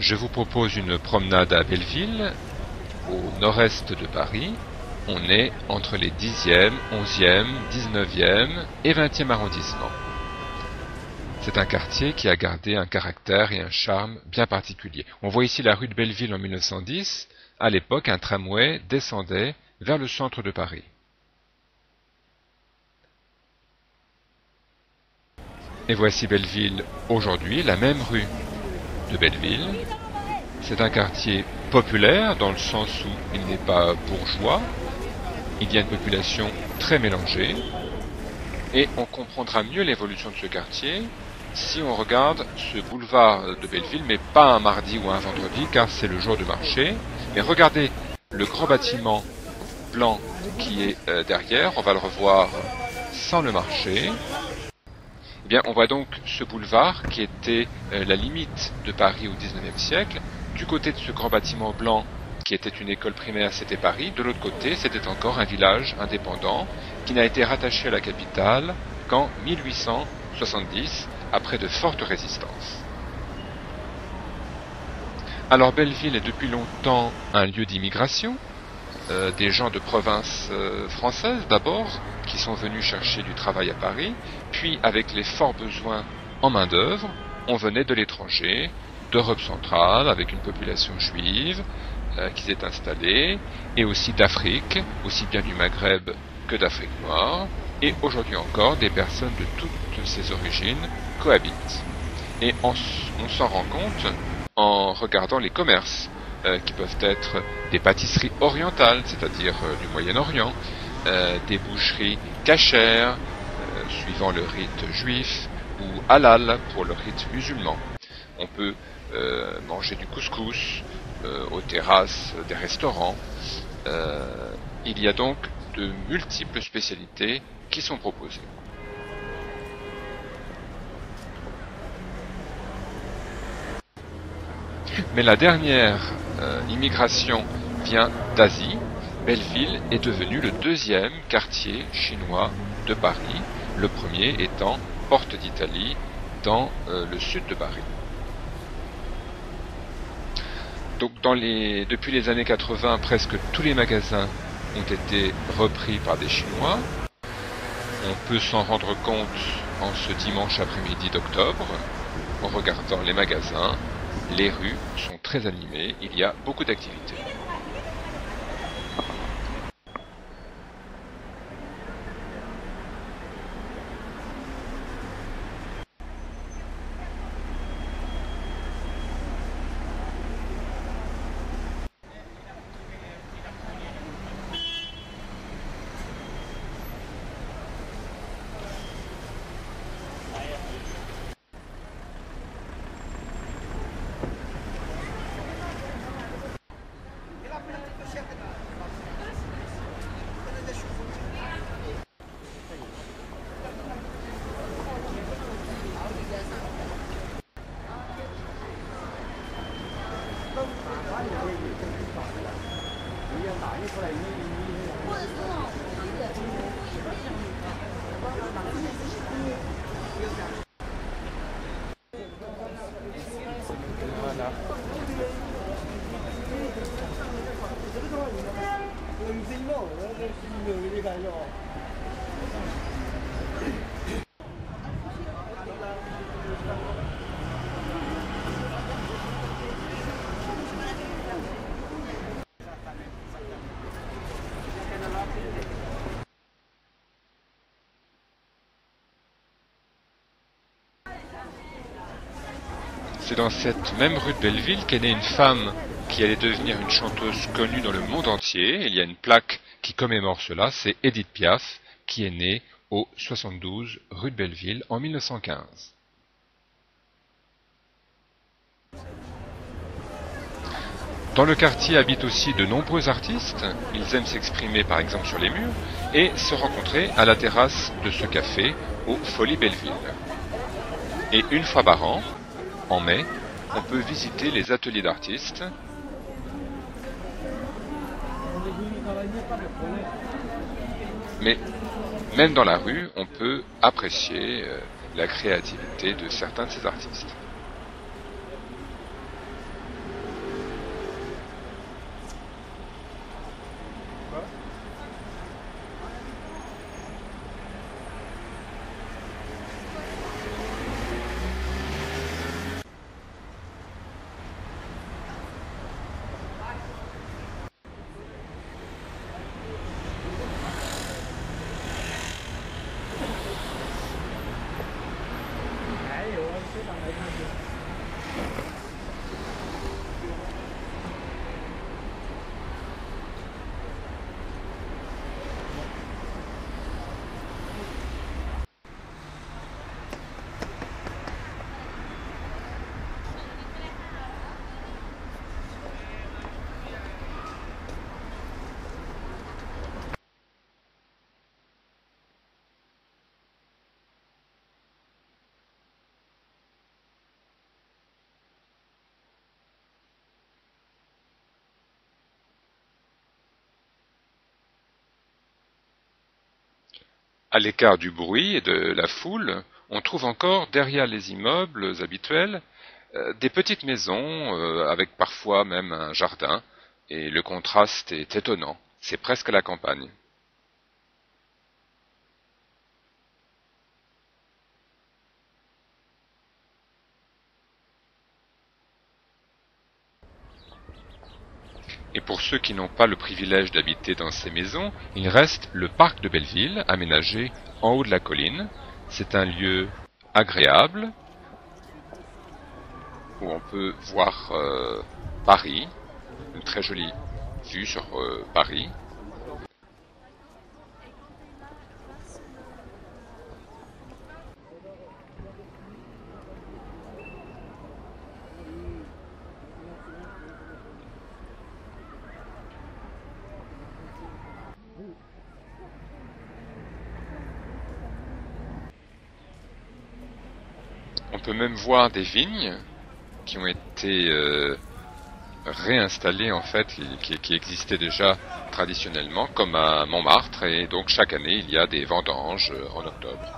Je vous propose une promenade à Belleville, au nord-est de Paris. On est entre les 10e, 11e, 19e et 20e arrondissements. C'est un quartier qui a gardé un caractère et un charme bien particuliers. On voit ici la rue de Belleville en 1910. À l'époque, un tramway descendait vers le centre de Paris. Et voici Belleville aujourd'hui, la même rue de Belleville. C'est un quartier populaire dans le sens où il n'est pas bourgeois. Il y a une population très mélangée. Et on comprendra mieux l'évolution de ce quartier si on regarde ce boulevard de Belleville, mais pas un mardi ou un vendredi, car c'est le jour de marché. Mais regardez le grand bâtiment blanc qui est derrière, on va le revoir sans le marché. Eh bien, on voit donc ce boulevard qui était la limite de Paris au XIXe siècle. Du côté de ce grand bâtiment blanc qui était une école primaire, c'était Paris. De l'autre côté, c'était encore un village indépendant qui n'a été rattaché à la capitale qu'en 1870, après de fortes résistances. Alors Belleville est depuis longtemps un lieu d'immigration, des gens de province française d'abord, qui sont venus chercher du travail à Paris, puis avec les forts besoins en main-d'œuvre, on venait de l'étranger, d'Europe centrale, avec une population juive qui s'est installée, et aussi d'Afrique, aussi bien du Maghreb que d'Afrique noire, et aujourd'hui encore des personnes de toutes ces origines cohabitent. Et on s'en rend compte en regardant les commerces, qui peuvent être des pâtisseries orientales, c'est-à-dire du Moyen-Orient, des boucheries cachères, suivant le rite juif, ou halal pour le rite musulman. On peut manger du couscous aux terrasses des restaurants. Il y a donc de multiples spécialités qui sont proposées. Mais la dernière immigration vient d'Asie. Belleville est devenu le deuxième quartier chinois de Paris, le premier étant Porte d'Italie dans le sud de Paris. Donc depuis les années 80, presque tous les magasins ont été repris par des Chinois. On peut s'en rendre compte en ce dimanche après-midi d'octobre, en regardant les magasins. Les rues sont très animées, il y a beaucoup d'activités. C'est dans cette même rue de Belleville qu'est née une femme qui allait devenir une chanteuse connue dans le monde entier. Il y a une plaque qui commémore cela, c'est Edith Piaf, qui est née au 72 rue de Belleville en 1915. Dans le quartier habitent aussi de nombreux artistes. Ils aiment s'exprimer par exemple sur les murs et se rencontrer à la terrasse de ce café au Folies Belleville. Et une fois par an, en mai, on peut visiter les ateliers d'artistes. Mais même dans la rue, on peut apprécier la créativité de certains de ces artistes. À l'écart du bruit et de la foule, on trouve encore derrière les immeubles habituels des petites maisons avec parfois même un jardin, et le contraste est étonnant. C'est presque la campagne. Et pour ceux qui n'ont pas le privilège d'habiter dans ces maisons, il reste le parc de Belleville, aménagé en haut de la colline. C'est un lieu agréable où on peut voir Paris, une très jolie vue sur Paris. On peut même voir des vignes qui ont été réinstallées en fait, qui existaient déjà traditionnellement, comme à Montmartre, et donc chaque année il y a des vendanges en octobre.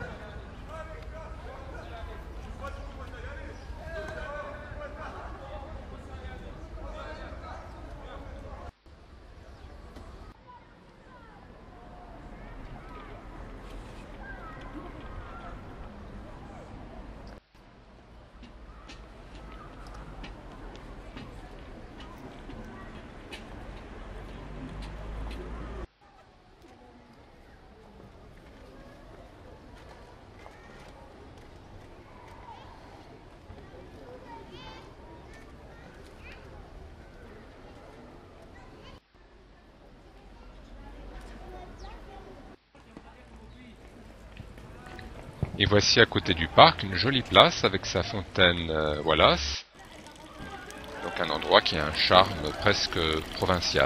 Et voici à côté du parc une jolie place avec sa fontaine Wallace, donc un endroit qui a un charme presque provincial.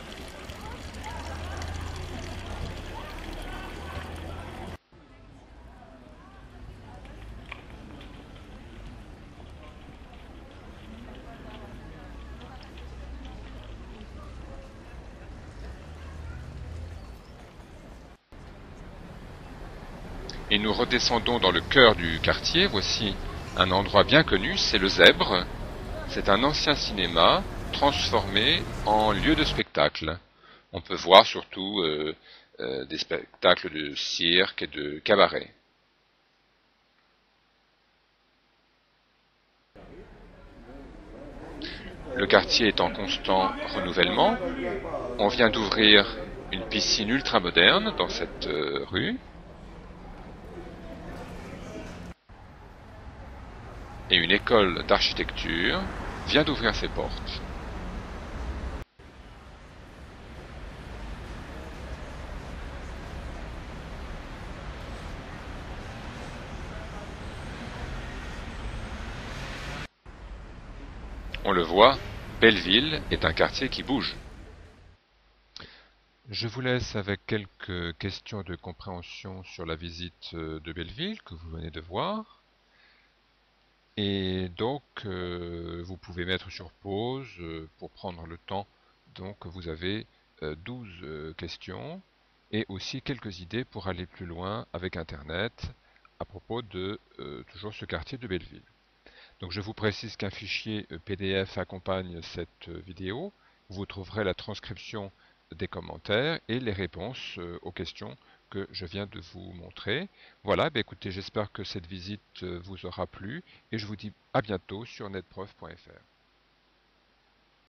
Et nous redescendons dans le cœur du quartier. Voici un endroit bien connu, c'est le Zèbre. C'est un ancien cinéma transformé en lieu de spectacle. On peut voir surtout des spectacles de cirque et de cabaret. Le quartier est en constant renouvellement. On vient d'ouvrir une piscine ultra moderne dans cette rue. Et une école d'architecture vient d'ouvrir ses portes. On le voit, Belleville est un quartier qui bouge. Je vous laisse avec quelques questions de compréhension sur la visite de Belleville que vous venez de voir. Et donc, vous pouvez mettre sur pause pour prendre le temps. Donc, vous avez 12 questions et aussi quelques idées pour aller plus loin avec Internet à propos de toujours ce quartier de Belleville. Donc, je vous précise qu'un fichier PDF accompagne cette vidéo. Vous trouverez la transcription des commentaires et les réponses aux questions que je viens de vous montrer. Voilà, écoutez, j'espère que cette visite vous aura plu et je vous dis à bientôt sur netprof.fr.